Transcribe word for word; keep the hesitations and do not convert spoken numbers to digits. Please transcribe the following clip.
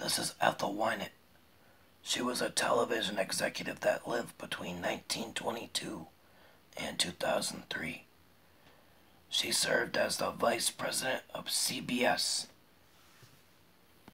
This is Ethel Winant. She was a television executive that lived between nineteen twenty-two and two thousand three. She served as the vice president of C B S